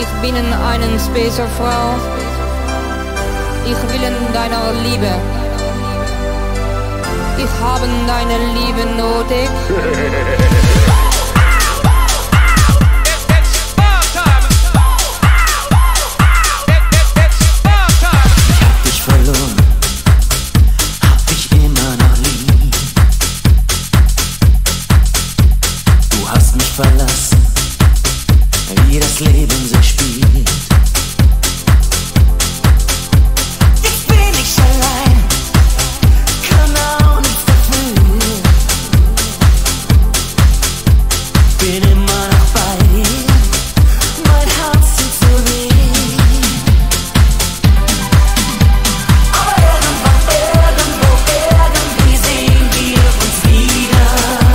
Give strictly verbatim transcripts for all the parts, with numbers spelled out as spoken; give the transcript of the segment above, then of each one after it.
Ich bin eine Spacerfrau. Ich will in deiner Liebe. Ich habe deine Liebe nötig. Verlassen, wie das Leben sich spielt. Jetzt bin ich allein, kann auch nichts dafür. Bin immer noch bei dir, mein Herz tut so weh. Aber irgendwann, irgendwo, irgendwie sehen wir uns wieder.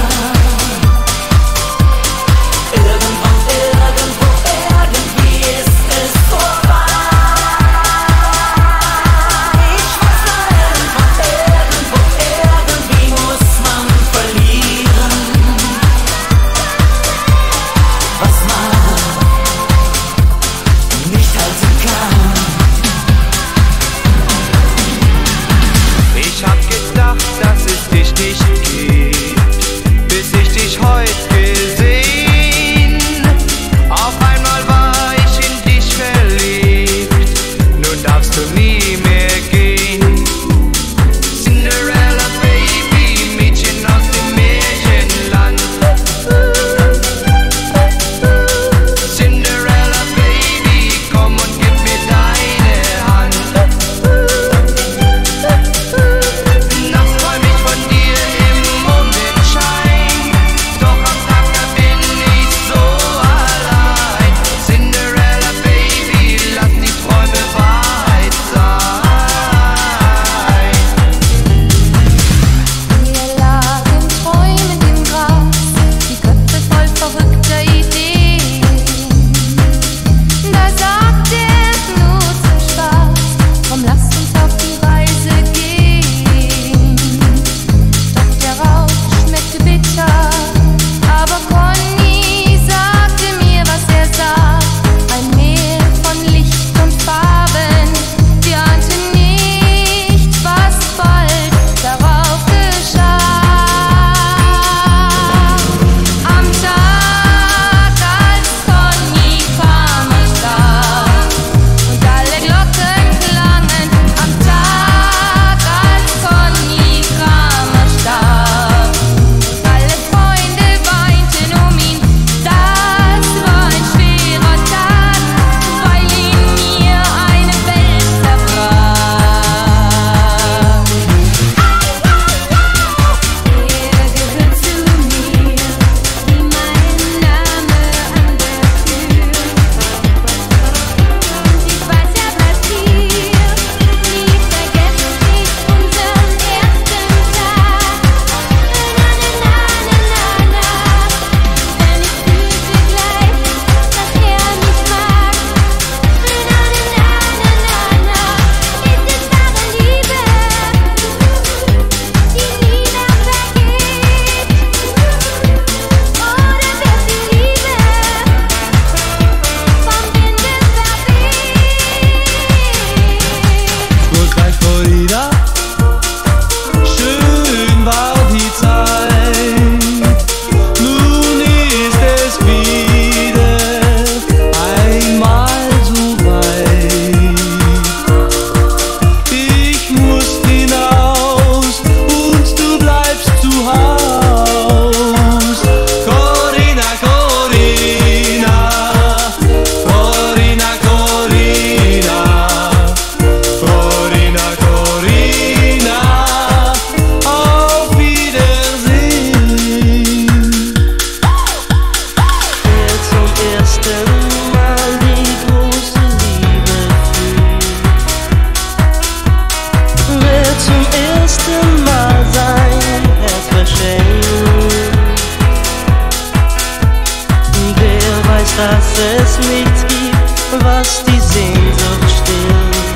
dass es nichts gibt, was die Sehnsucht stillt.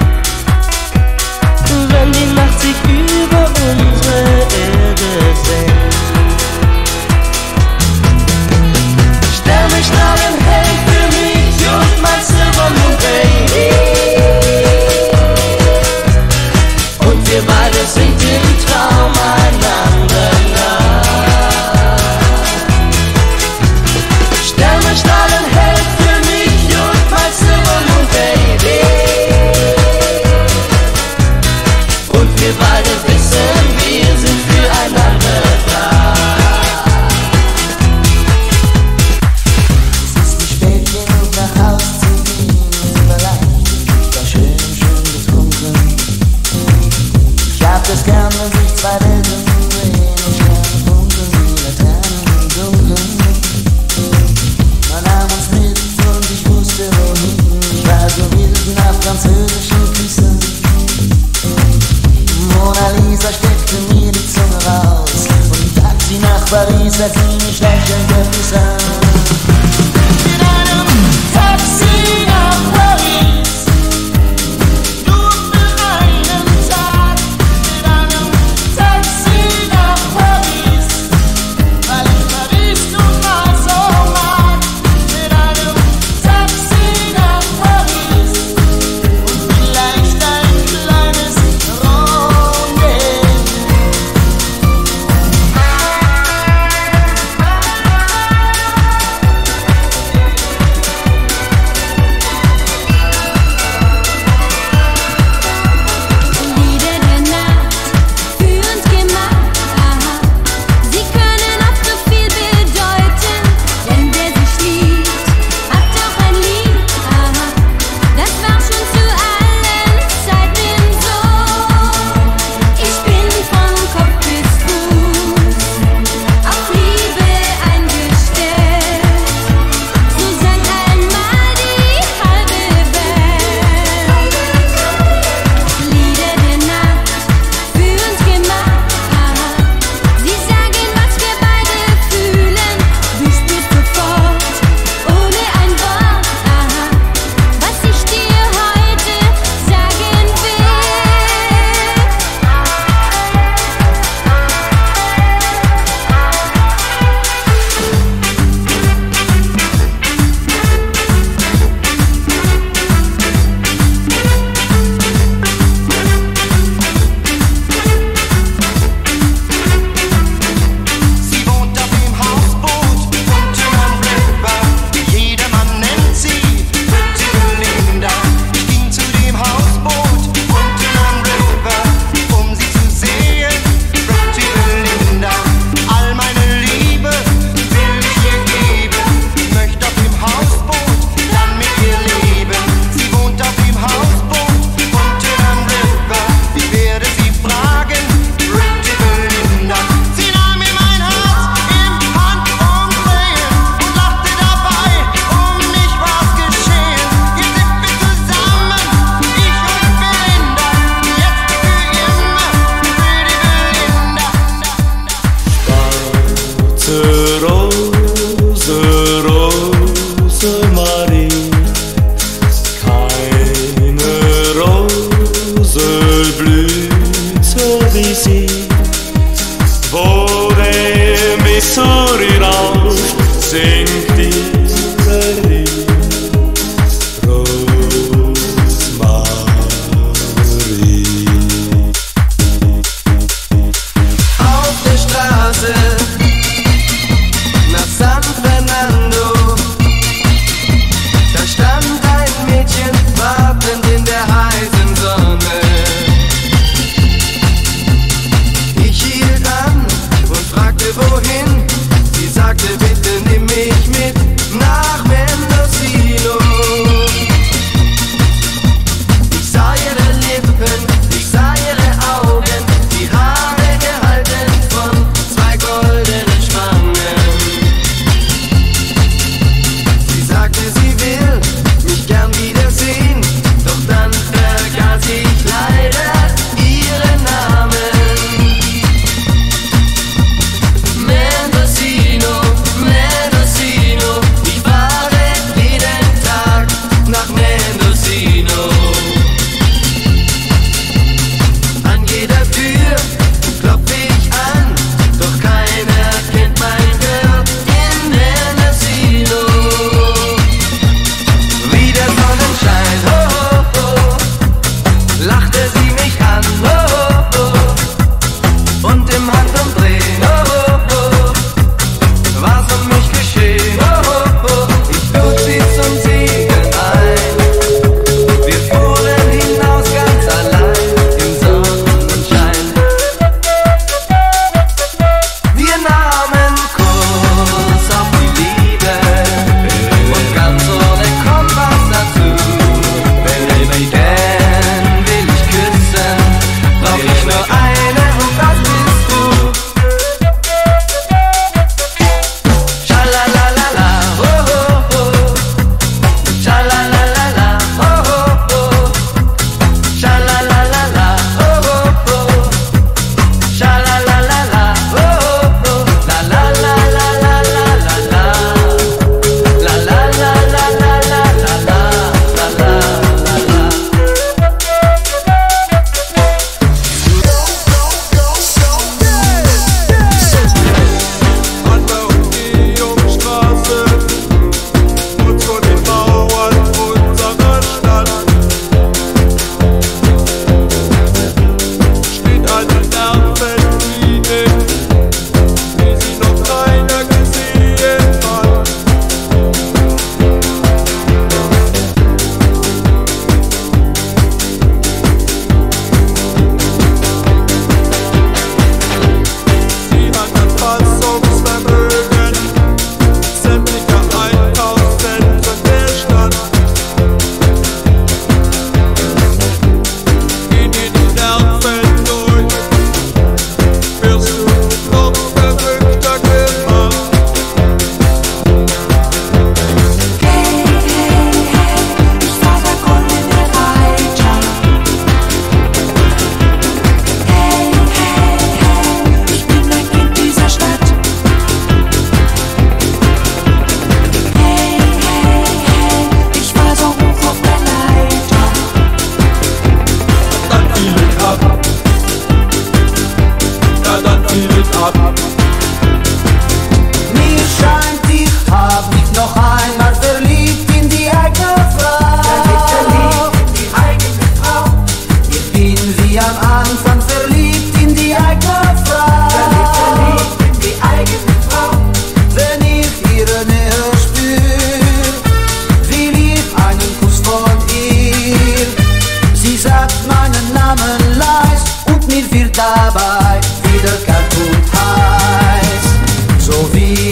Wenn die Nacht sich über unsere Erde senkt, Sterne strahlen hell für mich und Taxi, steig ein Köpfis an. In einem Taxi nach Paris, nur für einen Tag. In einem Taxi nach Paris, weil ich Paris nun mal so mag. In einem Taxi nach Paris und vielleicht ein kleines Rendezvous. Lieder der Nacht, für uns gemacht, aha. Sie können oft so viel bedeuten, denn wer sich liebt, hat auch ein Lied, aha. Das war schon zu allen Zeiten so. Ich bin von Kopf bis Fuß auf Liebe eingestellt. So sagt einmal die halbe Welt. Lieder der Nacht, für uns gemacht, aha. Sie sagen, was wir beide fühlen. Du spürst sofort, ohne ein Wort, aha, was ich dir heute sagen will. Sie wohnt auf dem Hausboot unten am River. Jedermann nennt sie Pretty Belinda. Ich ging zu dem Hausboot unten am River, um sie zu sehen, Pretty Belinda. All meine Liebe will ich ihr geben. Ich möchte auf dem Hausboot dann mit ihr leben. Sie wohnt auf dem Hausboot unten am River. Ich werde sie fragen, Pretty Belinda. Sie nahm mir mein Herz im Handumdrehen und lachte dabei, um mich war's geschehen. Jetzt sind wir zusammen, ich und Belinda, jetzt für immer, Pretty Belinda. Schwarze Rose, Rose Marie, keine Rose blüht so wie sie. Wo der Missouri rauscht, singt ihre Lied. Rosemarie. Auf der Straße nach San Fernando, da stand ein Mädchen wartend in der heißen Sonne. Ich hielt an und fragte wohin. Sie sagte, bitte nimm mich mit nach Mendocino. Ich sah ihre Lippen, ich sah ihre Augen, die Haare gehalten von zwei goldenen Spangen. Sie sagte, sie will mich gern wiedersehen, doch dann vergaß ich leider ihren Namen. Mendocino, Mendocino.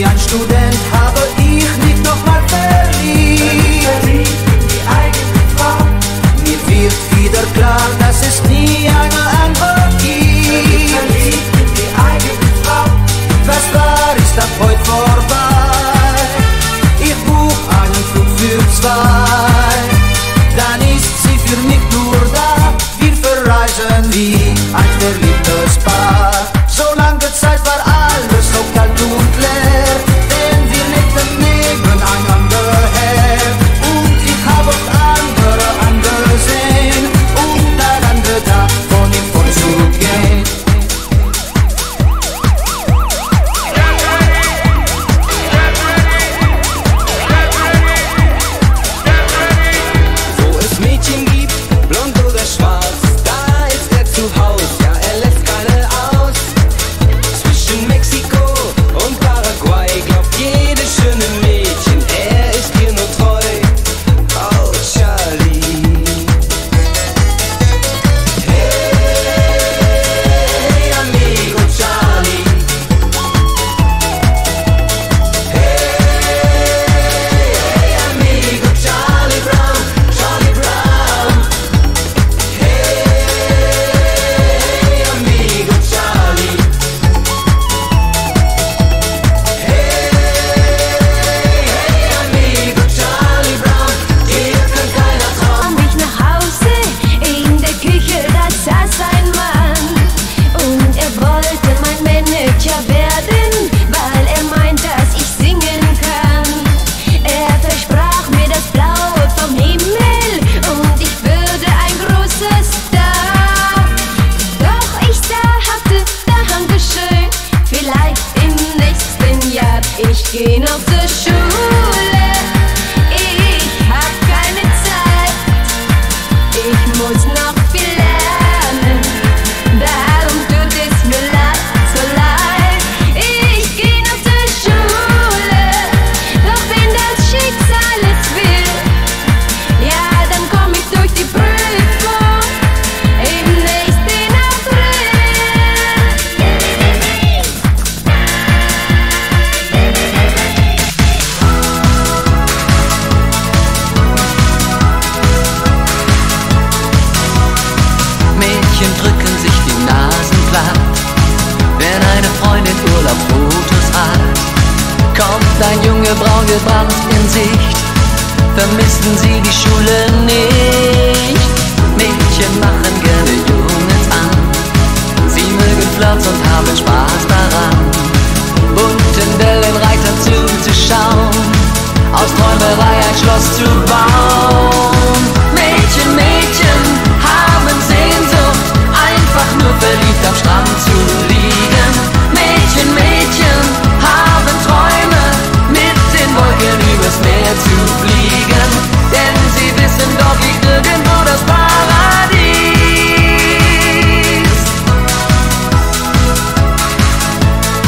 ein Student habe ich mich nochmal verliebt. Die eigene Frau. Mir wird wieder klar, dass es nie eine andere gibt. Die eigene Frau. Was war, ist ab heute vorbei. Ich buch einen Flug für zwei. Dann ist sie für mich nur da. Wir verreisen wie ein verliebtes Paar. So lange Zeit war alles so kalt und leer, denn wir lebten nebeneinander her. Und ich habe auch andere angesehen und daran gedacht, von ihm fortzugehen. Wo es Mädchen gibt, blond oder schwarz, da ist er zu Haus, ja, er lässt keine aus. Zwischen Mexiko und Paraguay glaubt jedes schöne Mädchen, er ist ihr nur treu. Oh, Charlie. Hey, amigo Charlie. Hey, amigo Charlie Brown, Charlie Brown. Hey, amigo Charlie. Hey, amigo Charlie Brown, dir kann keiner trauen. Komm ich nach Hause, in der Küche, da saß ein Mann. Und er wollte mein Manager werden, weil er meint, dass ich singen kann. Er versprach mir das Blaue vom Himmel und ich würde ein großer Star. Doch ich sagte, Dankeschön, vielleicht im nächsten Jahr. Ich geh noch zur Schule, ich hab keine Zeit. Ich muss noch viel lernen, darum tut es mir leid, so leid. Ich geh noch zur Schule, doch wenn das Schicksal es will, ja, dann komm ich durch die Prüfung im nächsten April. Mädchen drücken sich die Nasen platt, wenn eine Freundin Urlaubsfotos hat. Kommt ein Junge braun gebrannt in Sicht, vermissen sie die Schule nicht. Mädchen machen gerne Jungs an, sie mögen Flirts und haben Spaß daran, bunten Wellenreitern zuzuschauen, aus Träumerei ein Schloss zu bauen. Mädchen, Mädchen haben Sehnsucht, einfach nur verliebt am Strand zu liegen. Mädchen, Mädchen haben Träume, mit den Wolken übers Meer zu fliegen, denn sie wissen, dort liegt irgendwo das Paradies.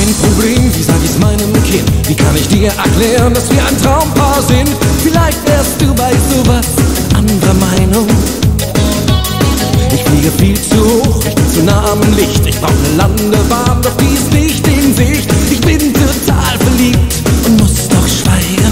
ein Problem, wie sag ich's meinem Kind? Wie kann ich dir erklären, dass wir ein Traumpaar sind? Vielleicht wärst du bei sowas anderer Meinung. Ich fliege viel zu hoch, ich bin zu nah am Licht. Ich brauch ne Landebahn, doch die ist nicht in Sicht. Ich bin total verliebt und muss doch schweigen.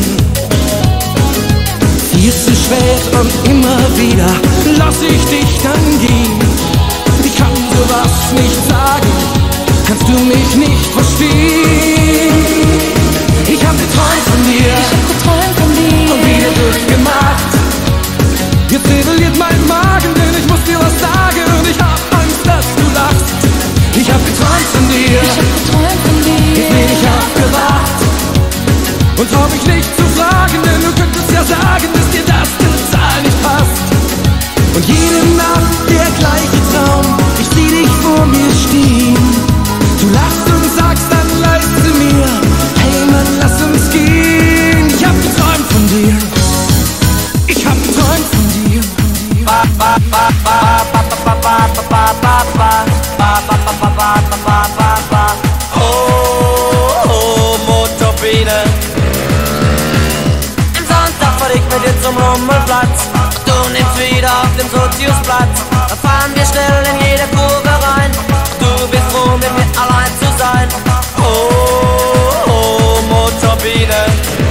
Viel zu spät und immer wieder lass ich dich dann gehen. Ich kann sowas nicht sagen, kannst du mich nicht verstehen. Ich hab geträumt von dir, Ich hab geträumt von dir und wieder durchgemacht. Jetzt rebelliert mein Magen, denn ich muss dir was sagen und ich hab Angst, dass du lachst. Ich hab geträumt von dir, Ich hab geträumt von dir jetzt bin ich aufgewacht und trau mich nicht zu fragen, denn du könntest ja sagen, dass dir das total nicht passt. Und jede Nacht der gleiche Traum, ich sieh dich vor mir stehen. Du lachst und sagst dann leise mir, hey Mann, lass uns gehen. Ich hab geträumt von dir, ich hab geträumt von dir. Oh, Motorbiene. Am Sonntag fahr ich mit dir zum Rummelplatz. Du nimmst wieder auf dem Soziusplatz. Da fahren wir schnell in jede Kurve rein. Du bist froh, mit mir allein zu sein. Oh, oh, Motorbiene.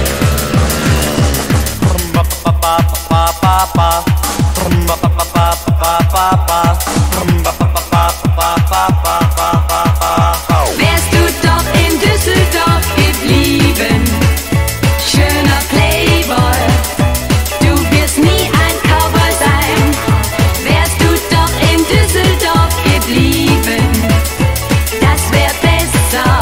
Wärst du doch in Düsseldorf geblieben, schöner Playboy, du wirst nie ein Cowboy sein. Wärst du doch in Düsseldorf geblieben, das wär besser.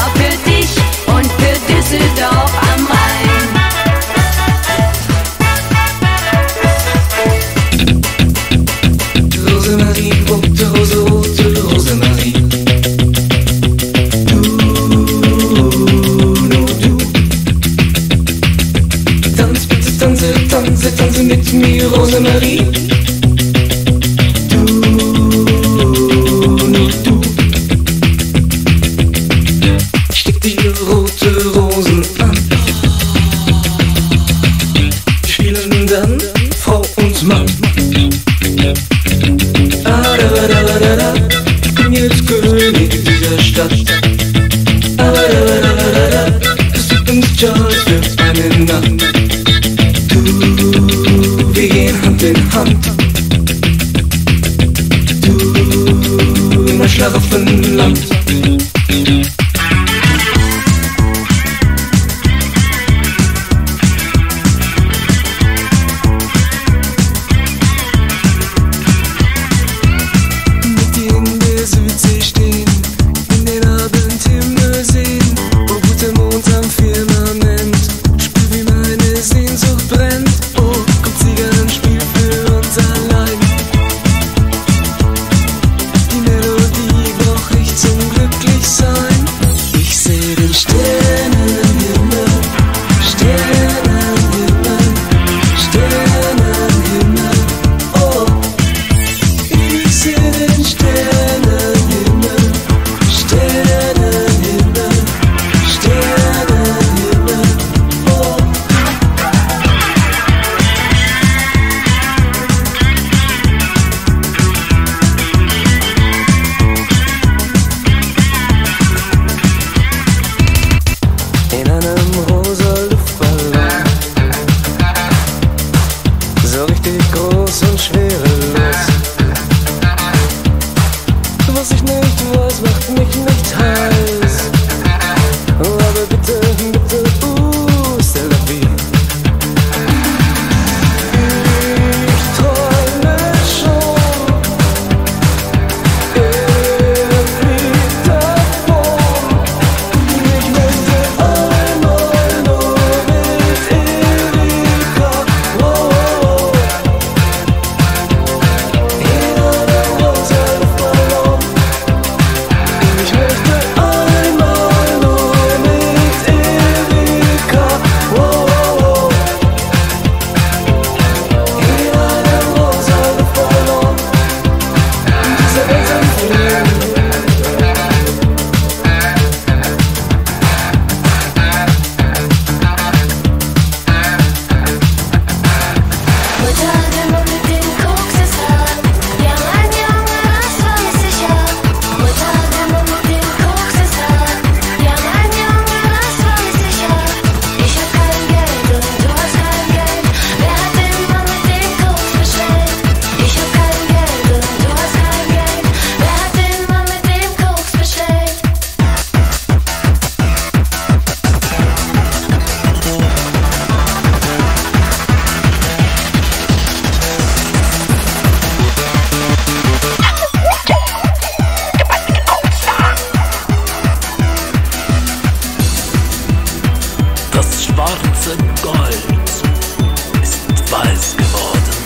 schwarze Gold ist weiß geworden.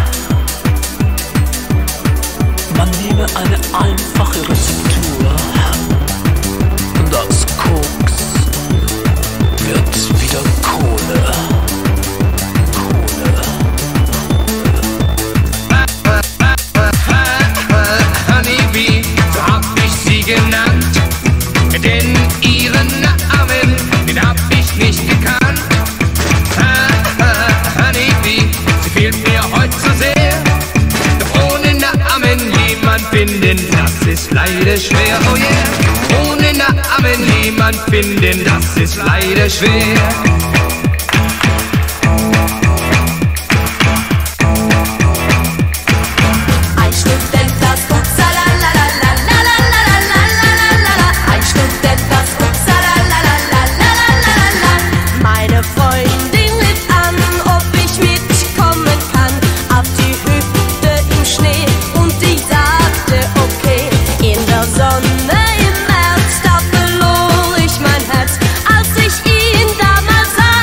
Man nehme eine einfache Rezeptur und aus Koks wird wieder Kohle. Kohle. Honeybee, so hab ich sie genannt, denn ihren Namen, den hab ich nicht gekannt. Honeybee, sie fehlt mir heute so sehr, doch ohne Namen jemand finden, das ist leider schwer, oh yeah. Ohne Namen jemand finden, das ist leider schwer. Ein Student, das Upsalalalalalalalalalala. Ein Student, das Upsalalalalalalala. Meine Freundin rief an, ob ich mitkommen kann auf die Hütte im Schnee, und ich sagte okay. In der Sonne im März, da verlor ich mein Herz, als ich ihn damals sah.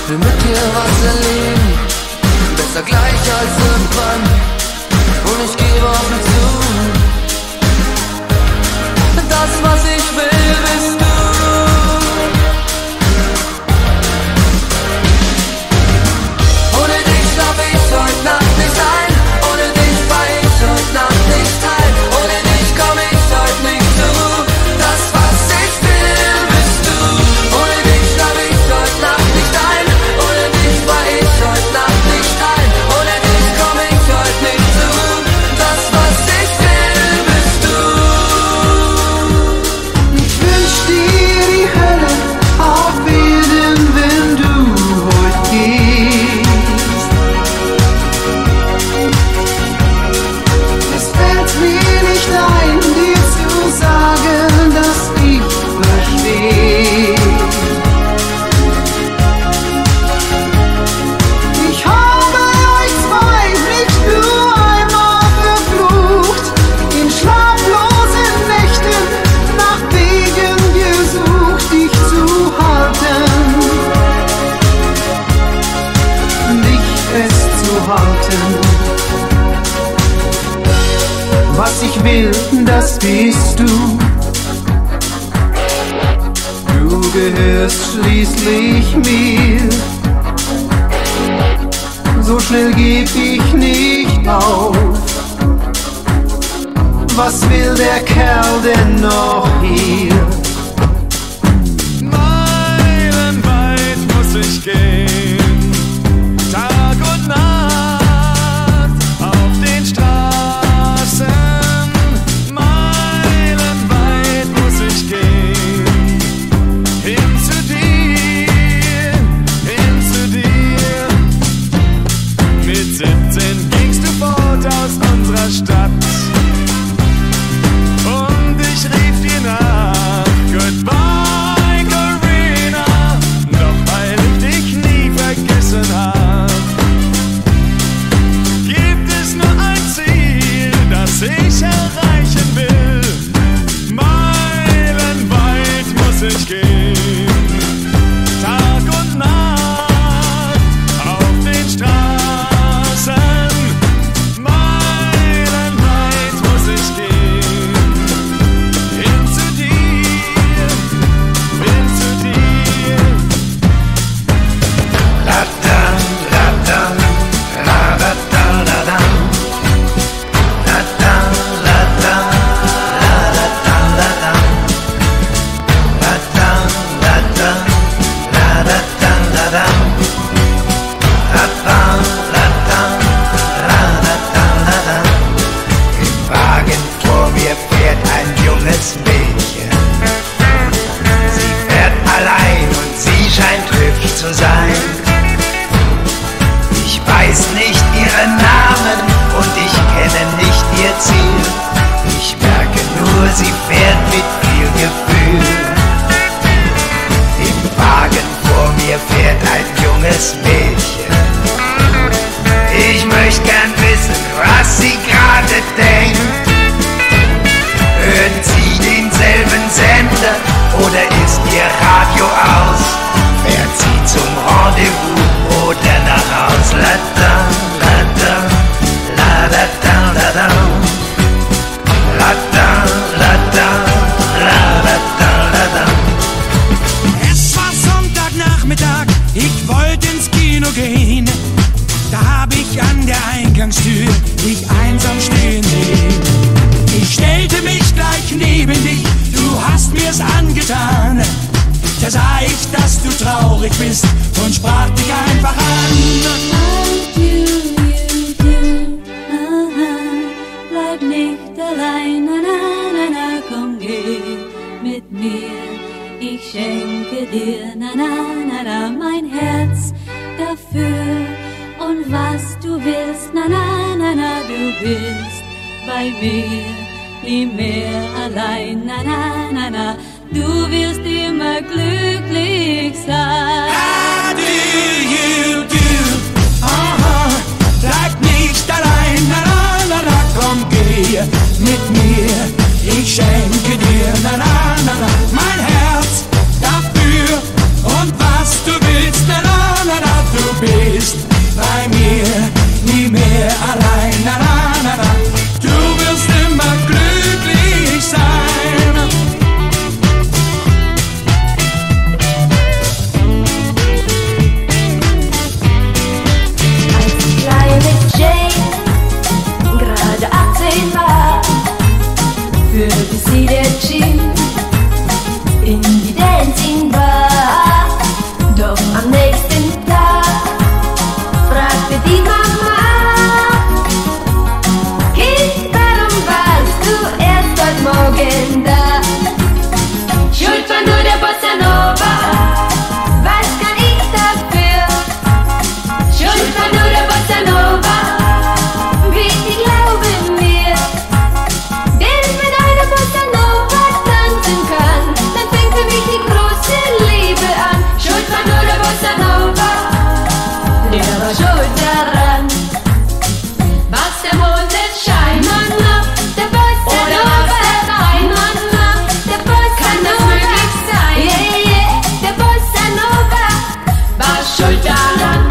will mit dir was erleben, besser gleich als irgendwann, und ich gebe offen zu, das was ich will bist du. Ohne dich schlaf ich heute Nacht nicht ein, ohne dich war ich heute Nacht nicht heil, ohne dich komm ich heute nicht zur Ruhe, das was ich will bist du. Ohne dich schlaf ich heute Nacht nicht ein, ohne dich war ich heute Nacht nicht heil, ohne dich komm ich heute nicht zur Ruhe, das was ich will bist du. Ich wünsch dir die Hölle auf Erden, wenn du heute gehst. Es fällt mir nicht ein, dir zu sagen, dass ich versteh. Ich habe euch zwei nicht nur einmal verflucht, in schlaflosen Nächten nach Wegen gesucht, dich zu halten, dich festzuhalten. Was ich will, das bist du. Du gehörst schließlich mir. So schnell geb ich nicht auf. Was will der Kerl denn noch hier? Meilenweit muss ich gehen, Tag und Nacht auf den Straßen. Meilenweit muss ich gehen, hin zu dir, hin zu dir. Mit siebzehn gingst du fort aus unserer Stadt. Und ich rief dir nach, goodbye Corinna, doch weil ich dich nie vergessen hab, gibt es nur ein Ziel, das ich erreichen will. Meilenweit muss ich gehen, Tag und Nacht auf den Straßen. Meilenweit muss ich gehen, hin zu dir, hin zu dir. La-dam, la-dam, la-da-dam, la-dam. La-dam, la-dam, la-da-dam, la-dam. La-dam, la-dam, la-da-dam, la-dam. La-dam, la-dam, la-da-dam, la-dam. Im Wagen vor mir fährt ein junges Mädchen. Sie fährt allein und sie scheint hübsch zu sein. Ich weiß nicht ihren Namen und ich kenne nicht ihr Ziel. Ich merke nur, sie fährt mit viel Gefühl. Im Wagen vor mir fährt ein junges Mädchen. Ich möchte gern wissen, was sie gerade denkt. Hört sie denselben Sender oder ist ihr Radio aus? Fährt sie zum Rendezvous oder nach Haus? La-dam, la-dam, la-da-dam, la-dam. La-dam, la-dam, la-da-dam, la-dam. Es war Sonntagnachmittag, ich wollte ins Kino gehen. Da hab ich an der Eingangstür dich einsam stehen sehen. Ich stellte mich gleich neben dich, du hast mir's angetan. Da sah ich, dass du traurig bist und sprach dich einfach an. You, you, you, aha, bleib nicht allein, na, na, na, na, komm, geh mit mir, ich schenke dir, na, na, na, na, mein Herz dafür, und was du willst, na, na, na, na, du bist bei mir, nie mehr allein, na, na, na, na, du wirst immer glücklich sein. How do you do? Aha, bleib nicht allein, na, na, na, na, komm, geh mit mir, ich schenke dir, na, na, na, na, mein Herz dafür, und was du willst, na, na, na, bist bei mir nie mehr allein. Na, na, na, na. Du wirst immer glücklich sein. Als die kleine Jane gerade achtzehn war, führte sie der Gin in die Dancing Bar. Doch am nächsten Tag fragte die Mama: Kind, warum warst du erst heute Morgen da? Schuld war nur der Bossa Nova, was kann ich dafür? Schuld war nur der Bossa Nova, bitte glaube mir. Denn wenn eine Bossa Nova tanzen kann, dann fängt für mich die große Liebe an. Schuld war nur der Bossa Nova, der war schuld daran. Was der Mondenschein, Mama, der Bossa Nova, Mama, der Bossa Nova, yeah, yeah, der Bossa Nova war schuld daran.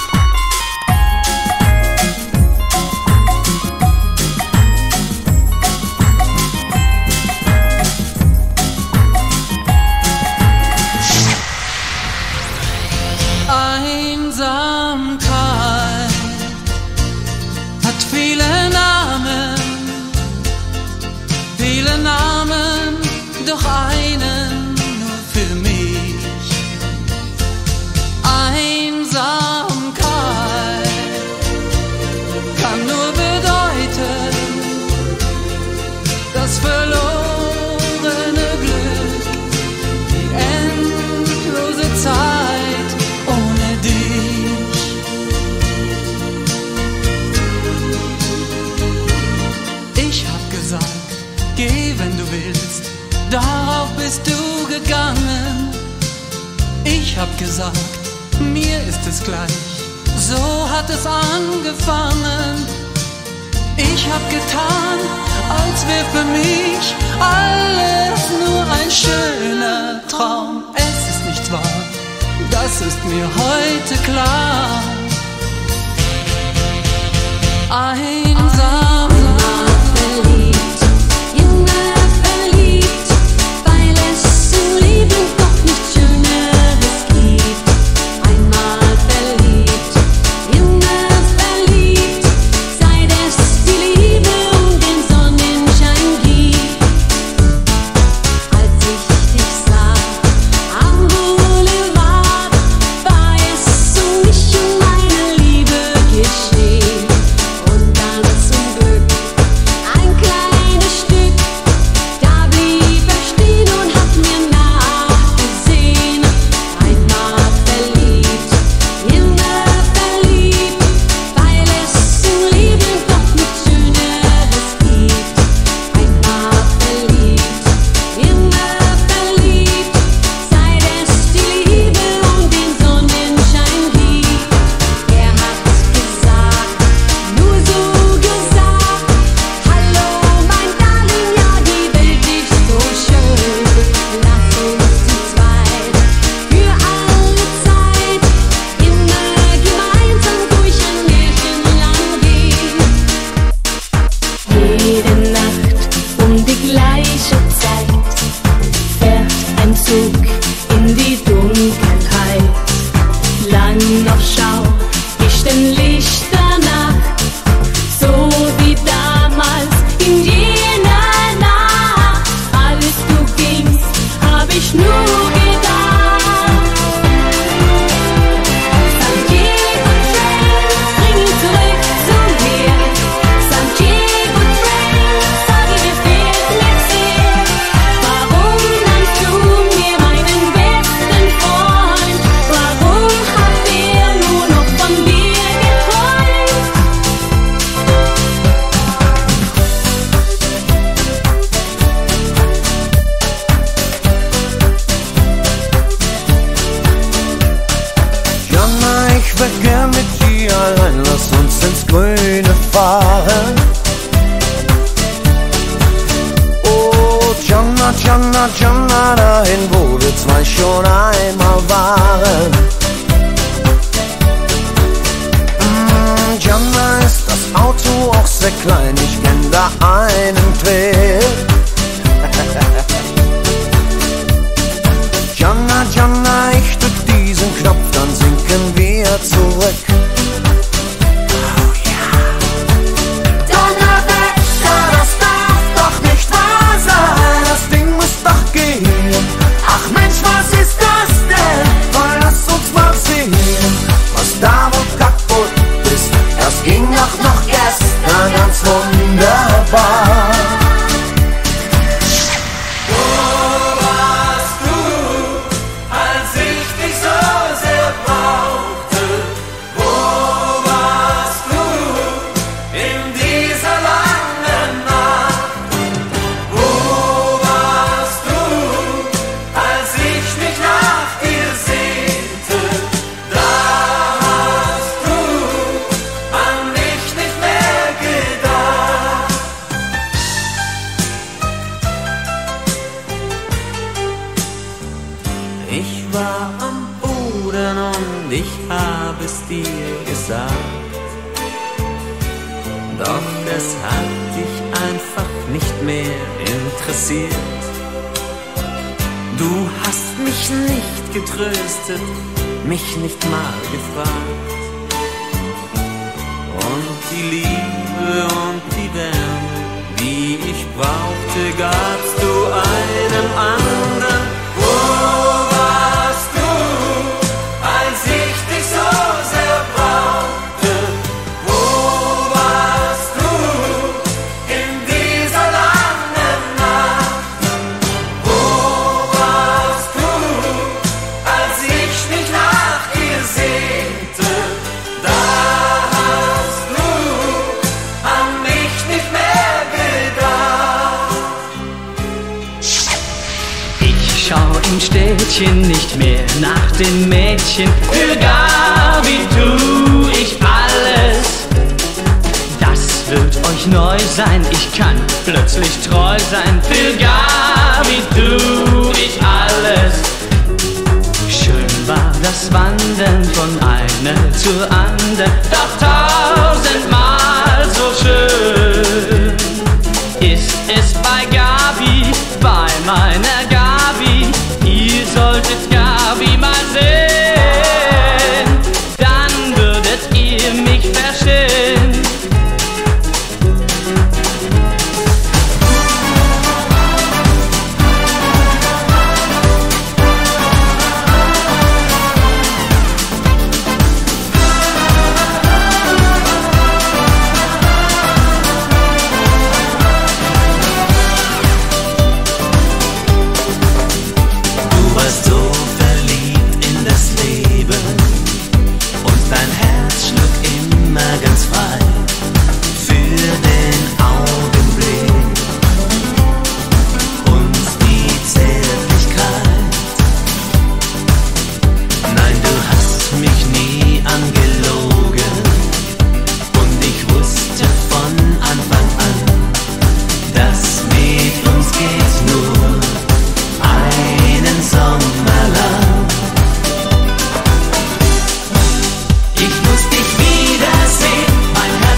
Einsamkeit hat viele Namen, viele Namen, doch einen nur für mich. Einsamkeit kann nur bedeuten, das verlorene Glück, die endlose Zeit ohne dich. Ich hab gesagt, geh, wenn du willst, darauf bist du gegangen. Ich hab gesagt, mir ist es gleich, so hat es angefangen. Ich hab getan, als wär für mich alles nur ein schöner Traum. Es ist nicht wahr, das ist mir heute klar. Einsam, Verliebt, immer verliebt, weil es im Leben doch nichts Schöneres gibt. Einmal verliebt, immer verliebt, seit es die Liebe und den Sonnenschein gibt. Als ich dich sah am Boulevard, war es um mich und meine Liebe geschehen. Und dann zum Glück ein kleines Stück, da blieb er stehen und hat mir nachgesehen. Einmal verliebt, immer verliebt, weil es im Leben doch nichts Schöneres gibt. Einmal verliebt, immer verliebt, seit es die Liebe und den Sonnenschein gibt. Er hat gesagt, nur so gesagt: Hallo mein Darling, ja die Welt ist so schön. Lass uns zu zweit für alle Zeit immer gemeinsam durch ein Märchenland gehen. Jede Nacht um die gleiche Zeit fährt ein Zug in die Dunkelheit. Lang noch schau ich den Lichter nach, so wie damals in jener Nacht. Als du gingst, hab ich nur gedacht: Santiago Train, bring ihn zurück zu mir. Santiago Train, sage mir fehlt mir sehr. Warum nennst du mir meinen besten Freund? Warum hat er nur noch von dir geträumt? Jana, ich wär gern mit dir allein, lass uns ins Grüne fahren. Oh, Jana, Jana, Jana, dahin, wo wir zwei schon einmal waren. klein, ich kenn da einen Trick. Jonna, Jonna, ich drück diesen Knopf, dann sinken wir zurück. Oh yeah. Donnerwetter, das darf doch nicht wahr sein. Das Ding muss doch gehen. Ach Mensch, was ist das denn? Oh, lass uns mal sehen, was da wohl kaputt ist. Das ging doch noch gestern ganz wunderbar. Ich war am Boden und ich hab es dir gesagt, doch es hat dich einfach nicht mehr interessiert. Du hast mich nicht getröstet, mich nicht mal gefragt. Und die Liebe und die Wärme, die ich brauchte, gabst du einem anderen. Schau im Städtchen nicht mehr nach den Mädchen. Für Gabi tu ich alles. Das wird euch neu sein, ich kann plötzlich treu sein. Für Gabi tu ich alles. Schön war das Wandern von einer zur anderen, doch tausendmal so schön ist es bei Gabi, bei meiner Gabi. Ihr solltet Gabi mal sehen, dann würdet ihr mich verstehen. Ich muss dich wiedersehen, mein Herz.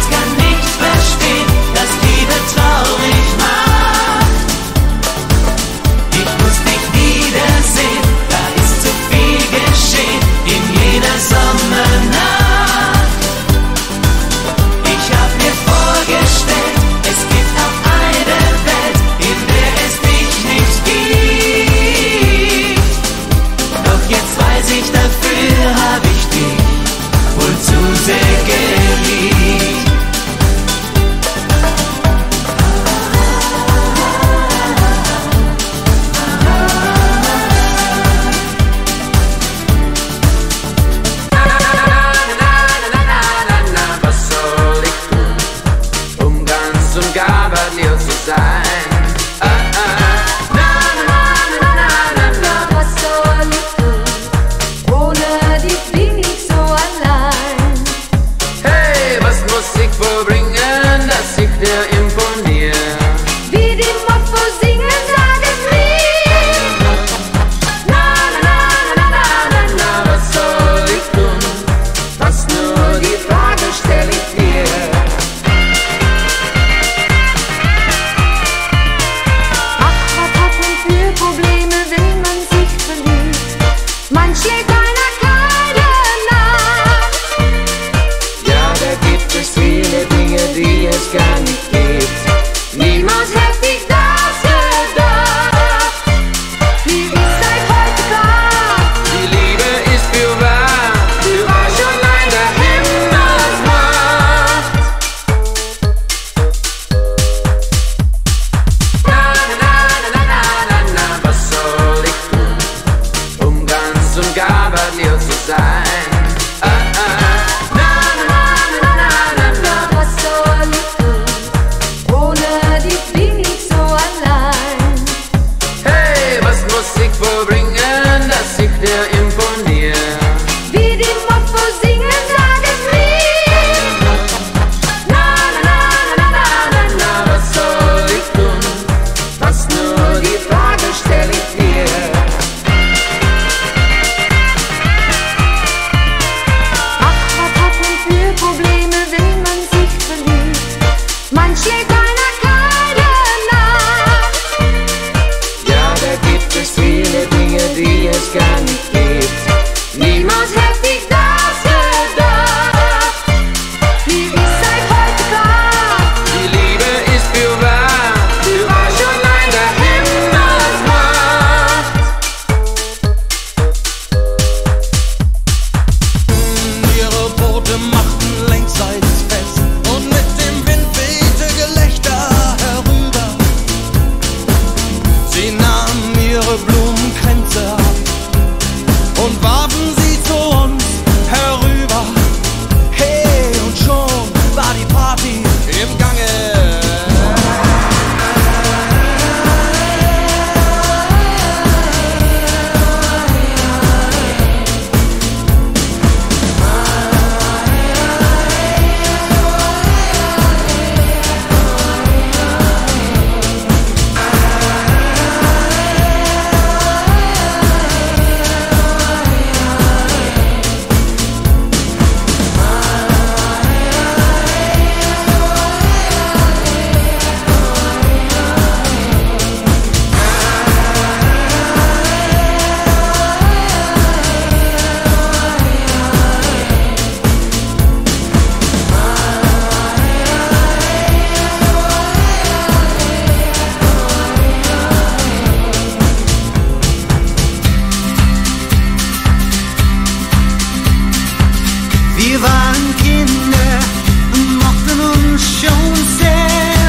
Wir waren Kinder und mochten uns schon sehr.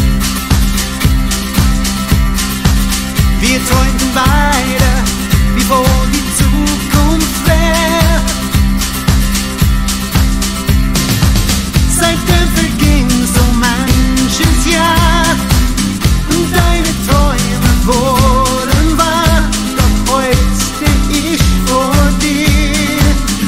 Wir träumten beide, wie wohl die Zukunft wär. Seitdem verging so manches Jahr und deine Träume wurden wahr. Doch heute steh ich vor dir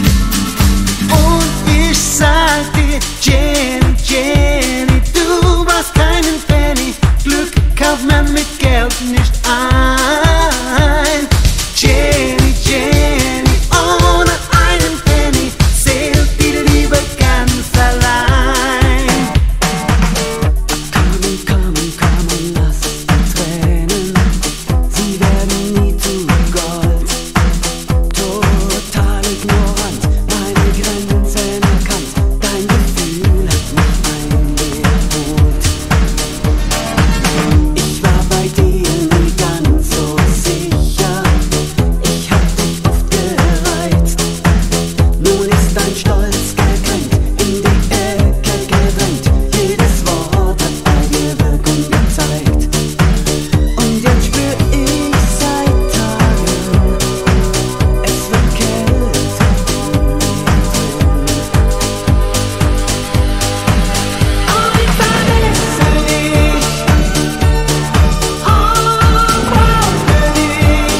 und ich sag dir, Jenny, Jenny, du brauchst keinen Penny. Glück kauft man mit Geld nicht ein. Jenny, Jenny, ohne einen Penny zählt die Liebe ganz allein. Komm, komm, komm und lass die Tränen, sie werden nie zu Gold. Total ignorant, meine Grenzen erkannt, dein Gefühl hat mich eingeholt. Ich war bei dir nie ganz so sicher, ich hab dich oft gereizt. Nun ist dein Stolz gekränkt, in die Ecke gedrängt, jedes Wort hat bei dir Wirkung gezeigt. Und jetzt spür ich seit Tagen, es wird kälter in mir drin. Oh, ich vermisse dich, oh, brauche dich.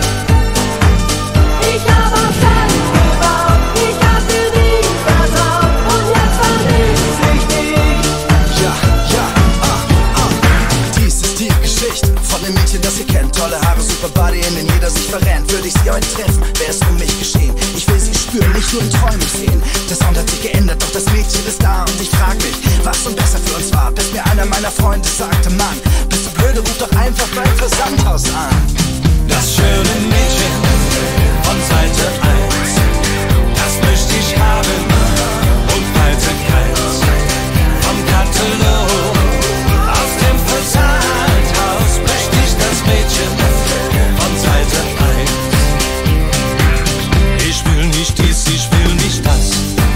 Ich hab auf Sand gebaut, ich hab für dich vertraut und jetzt vermisse ich dich. Ja, ja, ah, ah. Dies ist die Geschichte von dem Mädchen, das ihr kennt. Tolle Haare, super Body, in den jeder sich verrennt. Würde ich sie heute treffen, wäre es um mich geschehen. Ich will sie spüren, nicht nur in Träumen sehen. Der Sound hat sich geändert, doch das Mädchen ist da. Und ich frag mich, was nun besser für uns war. Bis mir einer meiner Freunde sagte, Mann, bist du blöde, ruf doch einfach beim Versandhaus an. Das schöne Mädchen von Seite eins, das möchte ich haben und weite keins. Vom Katalog aus dem Versandhaus möchte ich das Mädchen von Seite eins. Ich will nicht dies, ich will nicht das,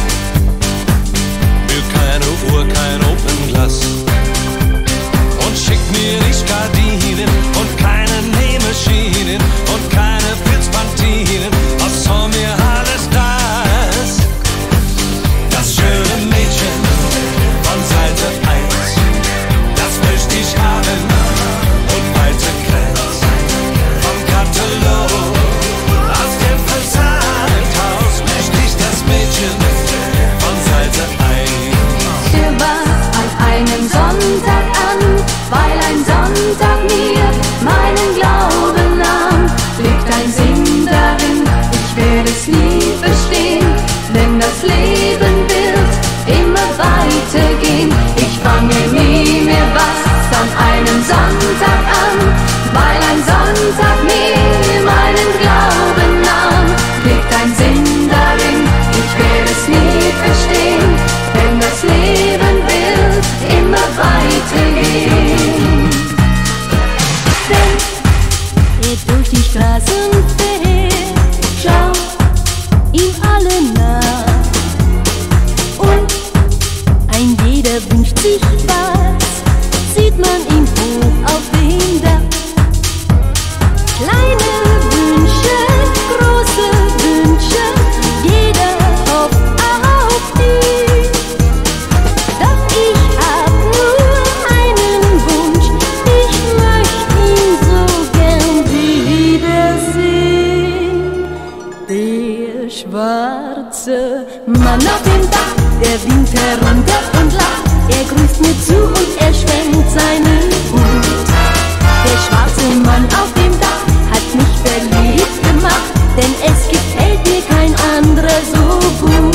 will keine Uhr, kein Openglas. Und schick mir nicht Gardinen und keine Nähmaschinen und keine Pilzpantinen, was soll mir alles das? Das schöne Mädchen von Seite eins, das möchte ich haben und weite Grenz. Vom Katalog aus dem Versandhaus möchte ich das Mädchen von Seite eins. Der war an einem Sonntag an, weil ein Sonntag mir meinen Glauben nahm. Liegt ein Sinn darin, ich werde es nie verstehen, denn das Leben wird immer weitergehen. Ich fange nie mehr was an einem Sonntag an, weil ein Sonntag mir meinen Glauben nahm. Liegt ein Sinn darin, ich werde es nie verstehen, denn das Leben wird immer weitergehen. Wenn er durch die Straßen fährt, schau ihm alle nach. Und ein jeder wünscht sich was, sieht man ihn hoch auf dem Dach. Kleine Wünsche, große Wünsche, jeder hofft auf ihn. Doch ich hab nur einen Wunsch, ich möchte ihn so gern wiedersehen. Der schwarze Mann auf dem Dach, der winkt herunter und lacht. Er grüßt mir zu und er schwenkt seinen Hut. Der schwarze Mann auf dem Dach hat mich verliebt gemacht, denn es gefällt mir kein anderer so gut.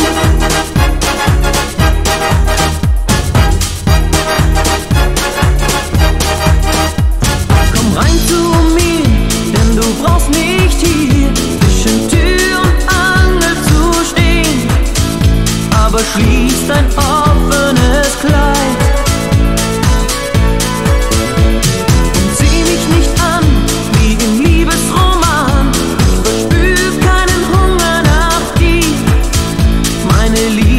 Komm rein zu mir, denn du brauchst nicht hier zwischen Tür und Angel zu stehen. Aber schließ dein offenes Kleid und sieh mich nicht an wie im Liebesroman. Ich verspür keinen Hunger nach dir, meine Liebe.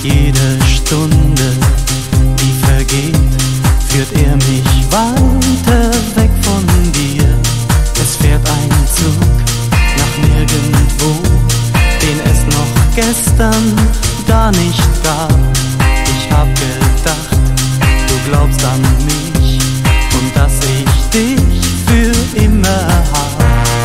Jede Stunde, die vergeht, führt er mich weiter weg von dir. Es fährt ein Zug nach nirgendwo, den es noch gestern gar nicht gab. Ich hab gedacht, du glaubst an mich und dass ich dich für immer hab.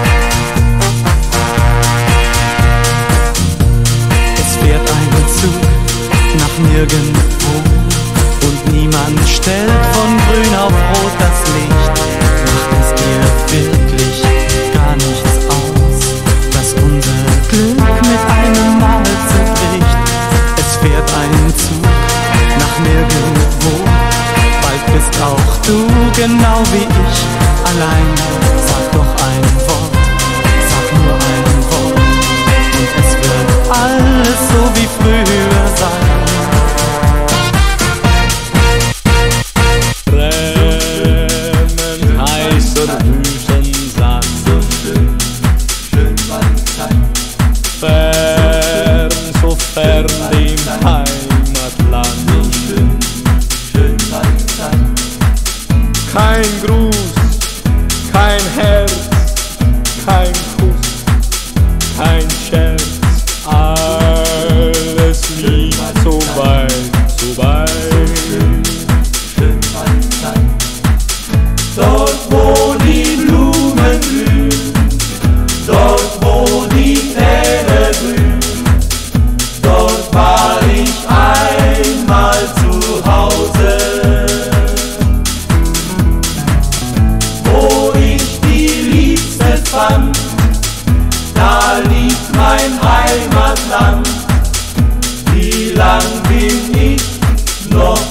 Es fährt ein Zug nach nirgendwo und niemand stellt von grün auf rot das Licht. Macht es dir wirklich gar nichts aus, dass unser Glück mit einem Mal zerbricht? Es fährt ein Zug nach nirgendwo, bald bist auch du genau wie ich allein. Sag doch ein Wort, sag nur ein Wort und es wird alles so wie früher sein. Brennen heißer Wüstensand, fern, so fern dem Heimatland. Kein Gruß, kein Herz, kein Kuss, kein Scherz, alles liegt so weit, so weit. Dort wo die Blumen blühen, dort wo die Täne blühen, dort war ich einmal zu Hause. Wo ich die Liebste fand, da liegt mein Heimatland. Wie lang bin ich noch